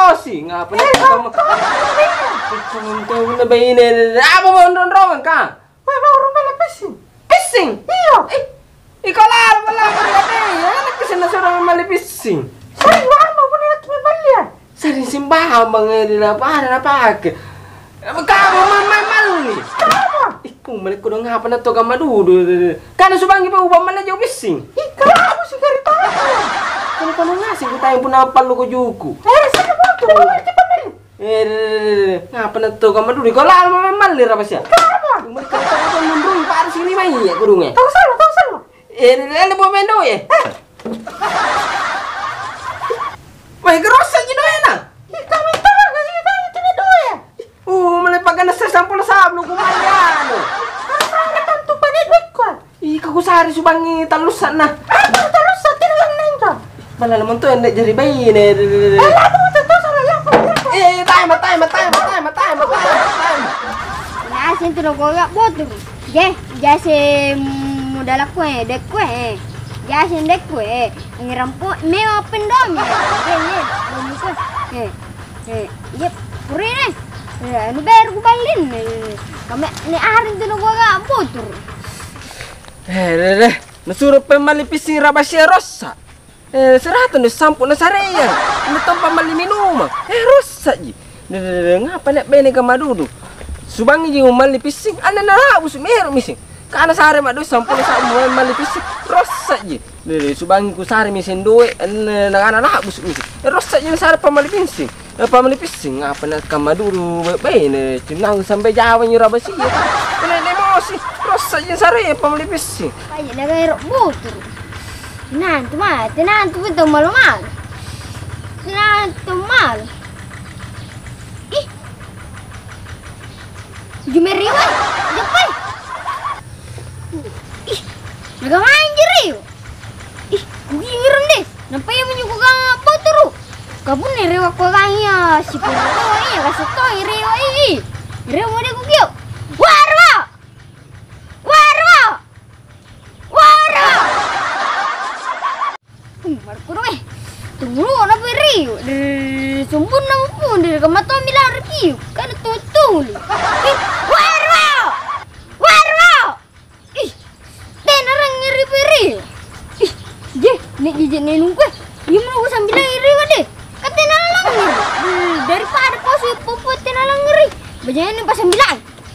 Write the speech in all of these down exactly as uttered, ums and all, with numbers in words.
emosi. Ngapa nak kamu? Kamu na bayi ni. Apa mau ronrongan ka? Wah, mau rumah pising. Pising? Iya. Eh, ikaw lang pala ka ni. Ano kasi nasura mali pising? Sering lama pun nak balik. Sering simbahan bang nila para na pakai. Kamu mamay mali. Kenapa? Ikaw mali ko nga pa na to ka madudo. Kana subangi pa ubang man na yung pising. Ikaw sih dari tahu. Kano ka nga sing tayo po na paluko juku. Eh, sana mau tuh cepat nih. Eh, nga pa na to ka madudo. Ikaw lang mamay mali ra ba siya? Kenapa? Mali ka ka mundur para sini mai ya kurung eh. Tahu salah, tahu salah. Eh, lele po mendo eh. Wah, kerosan je doy na. Ikaw minta enggak sih kita itu doa ya? Oh, malipagan na sa sampul sablo kumayano. Sana tantu pada duit ko. Ikaw ko sari subangi talusan na. Ano terus sa tinang nengka? Wala naman to, hindi jari bayi na. Eh, lato mo tayo salah lang. Eh, tayo, matay, matay, matay, matay, matay, matay. Nasin tu logo gak botu. Je, jase modal aku eh, dek ku eh. Jase dek ku eh. Ngirampu me open dom. Je, je, dom ku. Eh. Eh, yep, puri ni. Eh, nu baru ku balin. Kami ni arin tu logo gak botu. Eh, deh, deh. Nasuruh pemali pising rabasya rosa. Eh, seratan na sampu na sareya. Natompa mali minuma. Eh, rosa ji. Deh, deh, deh, ngapa nak bene ka madudu? Subangi ji mali pising. Ana na habus meru mising. Kana sare madu sampu na sa mali pising. Rosa ji. Deh, deh, subangi ku sare mising doe. Ana ana na habus mising. Eh, rosa ji na sare pamali pising. Eh, pamali pising ngapa nak ka madudu bene. Cinang sampai Jawa ni rabasya. Kena emosi. Rosa ji sare pamali pising. Ay, nagay botu. Nanti mah, nanti betul malu mal. Nanti mal. Ih, jumeri wah, japai. Ih, naga manjir yuk. Ih, kugi ngirim deh. Nampak yang menyuka boturu. Kabun nih rewa koganya si pura ini kasih toy rewa ini. Rewa mau deh kugi yuk. Warwa, warwa, warwa. Markuro eh, tunggu na beri, sumbun na pun dari kamato milar piu, kan tutul. Warwa, warwa, ih, tenarang ngiri beri. Ih, je, nek jijik nenung kue, dia mau sambil ngiri wade, kata nalang ngiri. Daripada kau si puput tenalang ngiri, bajanya ni pas sembilan.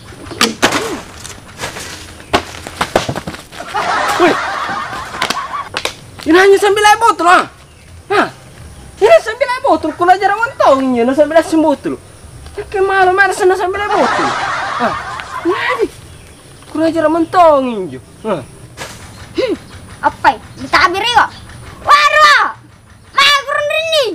Wih, ini hanya sambil air botol ah. Hah? Ini sambil air botol, kula jarang ontong ini, sambil air botol. Cek malu mana sana sambil air botol. Hah? Ini, kula jarang ontong ini. Hah? Apa? Ditabir ya? Warwa, magrun ini.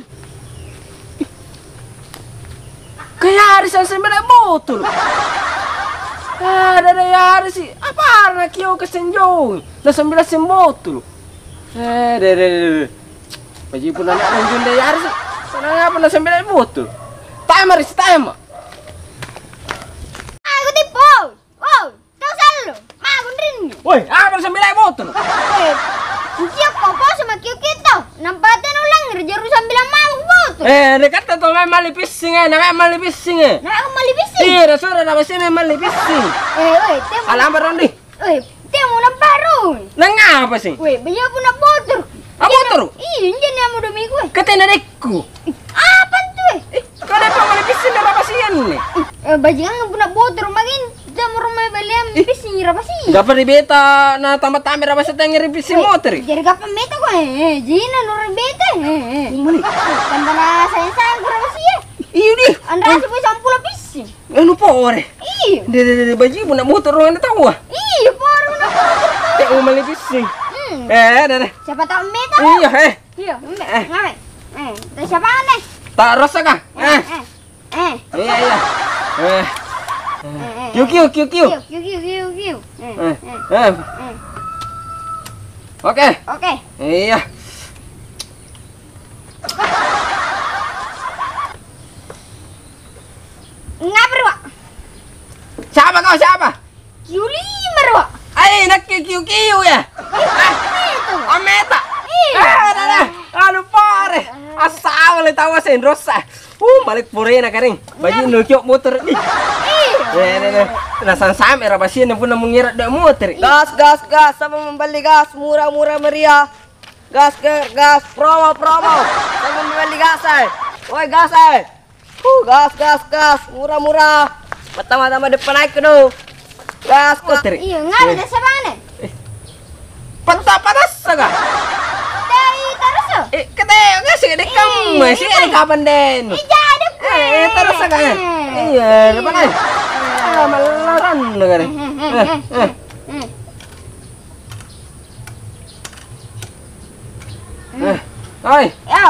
Kayak hari saya sambil air botol. Ada ada hari sih. Apa anak kau kesenjong? Nah sambil air botol. Eh, deh, deh, deh. Baju pun anak lanjut deh hari sih. Karena apa nak sambil botol? Timer, timer. Aku tipu. Wow, tahu selalu. Magun rini. Woi, apa sambil botol? Eh, siap kau sama kiu kita. Nampatin ulang ngerjaru sambil mau botol. Eh, dekat tuh memang mali pising eh, namanya mali pising eh. Nah, aku mali bising. Iya, rasanya nama sih memang mali pising. Eh, woi, temu. Alam baron di. Eh, temu na baru. Nang apa sih? Woi, baju aku na botol. Apa botol? Iya, ini yang udah minggu. Katanya dekku. Apa tuh? Eh, kau dapat mali pising apa sih nih? Eh, baju kan punya botol makin. Kita mau rumah belian bising apa sih? Gak pernah beta, nah tambah tambah apa sih yang pising motor? Jadi gak pernah beta kok eh, jina nurun beta eh. Mana? Tambah na sayang sayang kurang sih ya. Iya deh. Andra sih bisa ampul bising. Eh, lupa ore. Iya. Deh, deh, deh, baju punya motor orang tahu ah. Iya, baru na botol. Eh, mau mali pising. Hmm. Eh, deh, deh. Siapa tahu beta? Iya, eh. Iya, mbak. Ngawe. Eh, dari siapa aneh? Tak rasa kah? Eh. Eh. Eh. Iya, iya. Eh. Eh. Kiu, kiu, kiu, kiu. Kiu, kiu, kiu, kiu. Eh. Eh. Eh. Eh. Eh. Oke. Oke. Iya. Ngapain, Wak? Siapa kau? Siapa? Kiu lima, Wak. Ay, nak kiu, kiu, kiu ya. Itu. Ameta. Iya. Eh, dah, dah. Aduh, pare. Asal boleh tahu sen rosa. Uh, balik purena karing. Baju nukyok motor. Ih. Eh, eh, eh. Nasan sampai rabasin pun mengira dak motor. Gas, gas, gas, sama membeli gas, murah-murah meriah. Gas, gas, gas, promo, promo. Sama membeli gas, eh. Woi, gas, eh. Uh, gas, gas, gas, murah-murah. Pertama-tama depan naik dulu. Gas, gas. Iya, ngapa dah sabane? Patah panas saga. Dari terus tuh. Eh, kete ngasih dek kamu, masih ada kapan den? Ija ada kue. Eh, terus saga. Iya, depan aja. Ah, malaran dengar. Eh, eh. Eh, oi. Ya.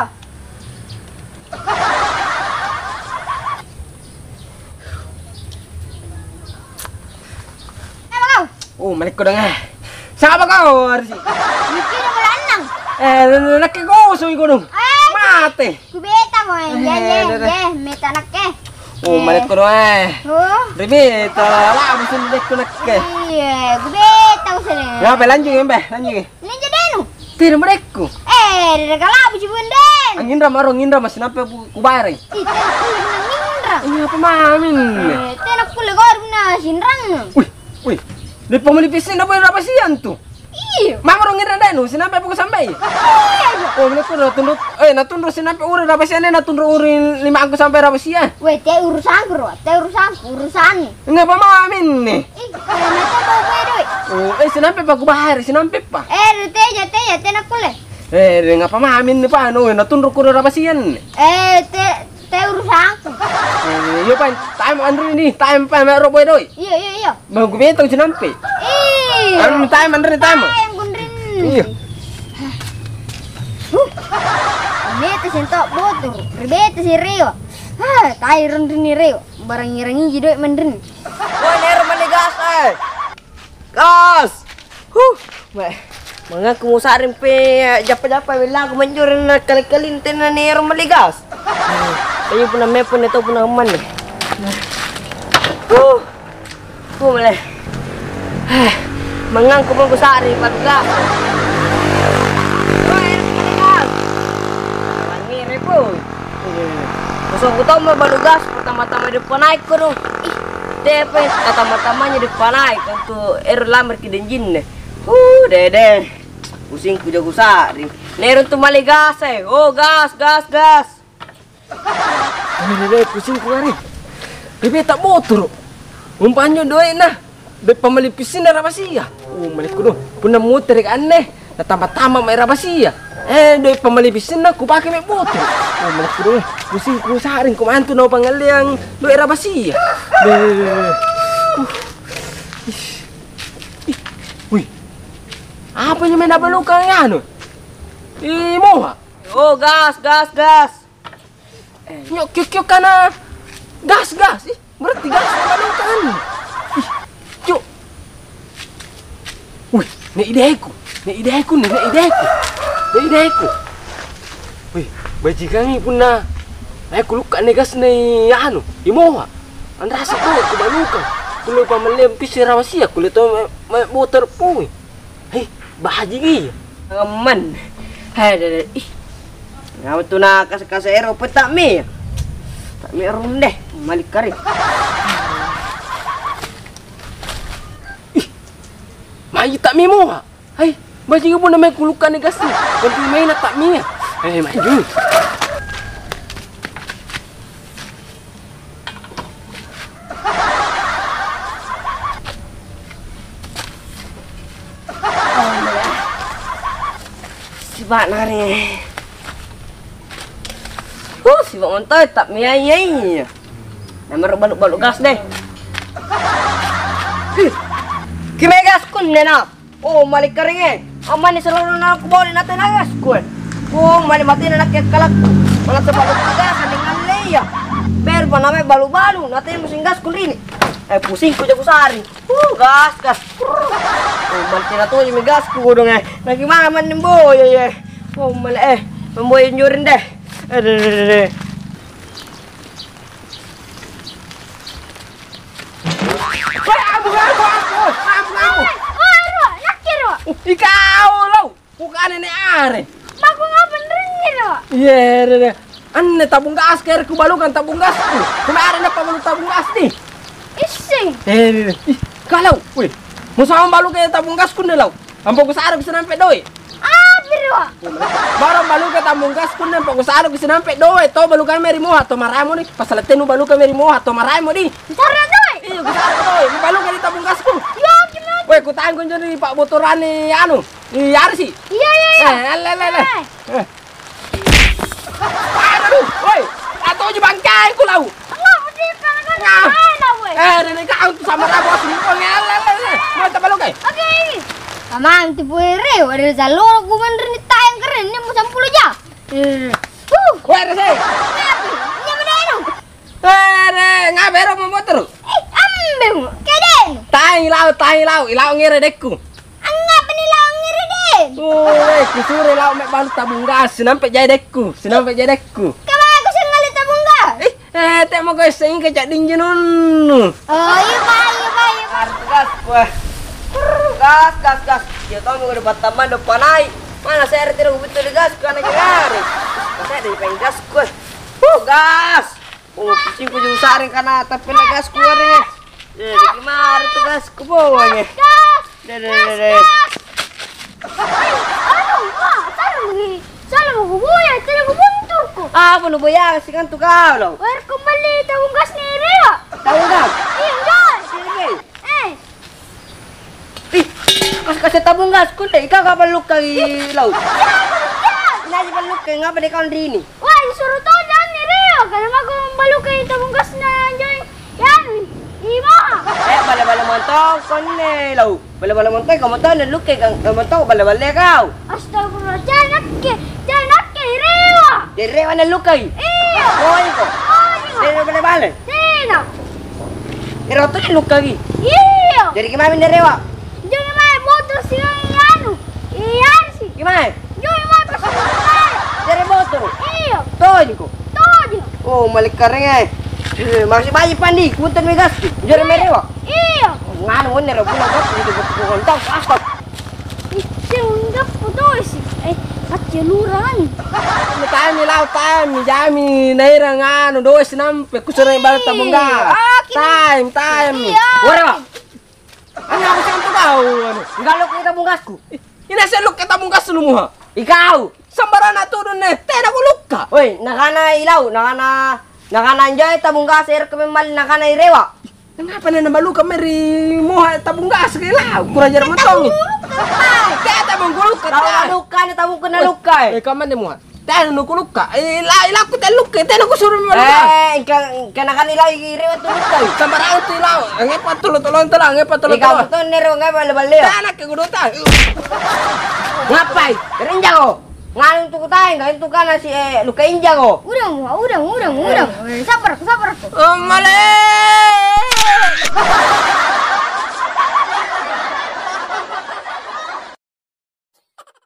Eh, mau. Oh, balik ko dengar. Siapa kau, Arsi? Mungkin ada belanang. Eh, nakikoso ko dong. Eh, Mate. kubeta mo. Eh, Ya, ya, dah, dah. ya, meta nak ke. Oh, balik ko dong eh. Oh. Ribi, tala, musim dek ko nakke. Iya, kubeta mo sila. Ya, be lanjut ya, be, lanjut. Ini jadi Tidak mereka. Eh, dari kalabu si bunden. Angin ram, arong ngindra masih nampak ku bayar. Ih, tenak kulit na ngindra. Ini apa mamin? Eh, tenak kulit gor na sinrang. Wih, wih. Di pemelipisin apa apa sian tuh? Iya. Mama orang ngindra denu, sinampai aku sampai. Iya. Oh, ini tuh natunduk, eh natunduk sinampai uri apa sian, natunduk uri lima aku sampai apa sian. Weh, teh urusan bro, teh urusan urusan nih. Enggak apa mamin nih. Ih, kaya meta bawa gue doi. Oh, eh sinampai pak ku bayar, sinampai pak. Eh, teh ya, teh ya, tenak kulit. Eh, ngapa mamin nih pak? No, natunduk uri apa sian. Eh, teh teh urusanku. Eh, yo pan, time andri nih, time pa mero boy doi. Iya, iya, iya. Mau gue betong sinampai. Ih. Anu time andri time. Ayam gundrin. Iya. Huh. Meta sentok botor. Rebeta si Rio. Hah, tayo rin rin ni Rio. Barang ngirangi jidoy man rin. Woi, nero mani gas, eh. Gas. Huh. Weh. Mga kumusarin pe japa-japa bilang aku manjurin na kali-kali na nero mali gas. Tayo po na mepo nito po na man eh. Huh. Huh, mali. Eh, mangang kumagusari pagka. Woi, mali gas. Mangire po. Gusto ko tau mabalugas pertama-tama depan naik ko no. Ih, tepe pertama-tamanya depan naik untuk air lamar kidenjin. Uh, dede. Pusing ku jago sari. Neron tu mali gas eh. Oh, gas, gas, gas. Ini deh pusing ku hari. Bebe tak motor. Umpanyo doy nah. Be pamalipisin na rabasia. Oh, malik ko do. Puna motor ka aneh. Natama-tama may rabasia. Eh, doy pamalipisin na ku pakai may motor. Oh, malik ko do. Pusing ku saring kumanto na pangaliang doy rabasia. Be. Wih. Apa nyo may nabalukang nga ano? Imo ha? Oh, gas, gas, gas. Eh, nyok kyok ka na. Gas, gas. Eh, berarti gas na nabalukang. Ih, yuk. Wih, na ide ko. Na ide ko, na ide ko. Na ide ko. Wih, bajikan pun na. Ay kuluka ni gas na ano, imo ha? Ang rasa ko, kubalukang. Kulo pa malempis si rawasia, kulo to may motor po eh. Hey, bahaji gi. Aman. Hai, dede. Ih. Ngawa tu na kas-kas ero pa tak me. Tak me rum deh, malik kari. Ih. Mai tak mi mo ha. Hai, baji pun na may kulukan ni gas ni. Ganti may na tak mi. Eh, maju. Sibak nari. Oh, sibak montoy tak miyai. Nama baluk-baluk gas deh. Kime gas kun nena. Oh, malik kering eh. Aman ni selalu na aku boleh natin na gas kun. Oh, mali mati na nakit kalak. Wala sa baluk gas dengan leya. Ber pa namay balu-balu natin musing gas kun rini. Eh, pusing ko jago sari. Uh, gas, gas. Oh, mati na to yung gas ko dong eh. Nagimana ni boy eh. Oh, mali eh. Memboy nyurin deh. Eh, deh, deh, deh. Wah, abu, abu, abu, abu, abu. Oh, Ro, nakir Ro. Ikaw lo, bukan nenek are. Bago nga bener ni Ro. Iya, deh, deh. Anne tabung gas kaya ku balukan tabung gasku. Kemarin apa balu tabung gas nih? Ising. Eh, kalau, weh, mau sama balu kaya tabung gasku nih lau. Ampo ku sarap bisa nampe doi. Ah, biro. Baru balu kaya tabung gasku nih, ampo ku sarap bisa nampe doi. To balu kaya meri moha, to maramo nih. Pasal tenu balu kaya meri moha, to maramo nih. Sarap doi. Iya, ku sarap doi. Ku balu kaya di tabung gasku. Ya, gimana? Weh, ku tanggung jadi Pak Botoran nih, anu, di Arsi. Iya, iya, iya. Eh, le, le, le. Eh. Aduh, woi, atau aja bangkai ku lau. Enggak, mesti kan Nah. lah, weh. Eh, ini kau tuh sama rabo singkong ya, le, le, le. Mau tak balok kai? Oke. Amang tipu reu ada jalur aku bener nih tayang keren ini mau sampai puluh jam. Eh. Uh. Weh, rese. Ngapain? Ini bener itu. Eh, re, ngabero mau motor. Eh, ambeng. Keden. Tai lau, tai lau, ilau ngere dekku. Anggap ini lang ngiriden. Oh, weh, kusure lau mek balu tabung gas, sinampe jai dekku, sinampe jai dekku. Kamu aku sengalit tabung gas. Eh, eh, tak mau guys, saya ingin kecak dinjenun. Oh, iya pak, iya pak, iya pak. Gas, wah. Gas, gas, gas. Ya tahu mau depan taman depan naik. Mana saya tidak betul di gas karena kemarin. Saya dari pengen gas gue. Oh, gas. Oh, pusing ku juga saring karena tapi lah gas gue nih. Jadi gimana tuh gas ku bawanya? Gas. Deh, deh, deh, deh. Aduh, wah, salah begini. Salah mau kubuya, tidak kubunturku. Apa lu bayar sih kan tuh kau loh? Wer kembali tabung gas nih, Rio. Tahu gas? Iya, enggak. Sini. Eh, Ih, kasih kasih tabung gas ku deh. Kau kapan luka di laut? Ini aja pan luka ngapa deh kau di ini? wah, disuruh tahu jangan nih, Rio. Karena aku membalu kayak tabung gas na joy. Yan, ima. Eh, bala-bala montong kau nih laut. Bala-bala montong kau montong dan luka kau montong bala-bala kau. Astagfirullah, jangan ke, jangan ke, Rio. Dari mana luka? Iya. Oh, ini kok. Oh, iya. Dari bala-bala. Sina. Dari waktu ini luka lagi. Iya. Dari gimana dari rewa? Jangan main motor sih yang anu. Iya sih. Gimana? Jangan main pesawat. Dari motor. Iya. Tuh ini kok. Tuh aja. Oh, malik kering eh. Eh, Masih bayi pandi, kuntan megas. Dari merewa. Iya. Nganu ini rewa pulau kau itu betul kontong asap. Ih, enggak foto sih. Eh, kacau luran. Tami lau tami jami naira nganu do sinampe kusure balu tabung gas. Ah, kini- Time, time. Iya. Warewa. Ano ako sa kau ano? Enggak lu kita bungasku. Ina sa luk kita mong gas mo ha. Ikaw. Sambara na to ne, tena ko lukka. Woi, nakana ilaw, nakana nakana enjoy tabung gas air kememal nakana irewa. Kenapa na nabalu ka meri moha tabung gas kay lao. Kurajar mo tong. Kaya tabung ko lukka. Tahu luka ni tabung kena luka. Eh kaman mo ha. Tena no ko lukka. Eh la ila ko ta lukka, tena ko suru mo. Eh, kena kan ilaw irewa tu luka. Sambara to lao. Ang ipatulo-tulon to lang, ipatulo Ikaw to. betul ni rewa ngai balik-balik. Tena ke guduta. Ngapai? Renjang oh. Nganu tu kutai, ngai tu kana si eh luka injang oh. Udah, udah, udah, udah. Sabar, sabar. Oh, male.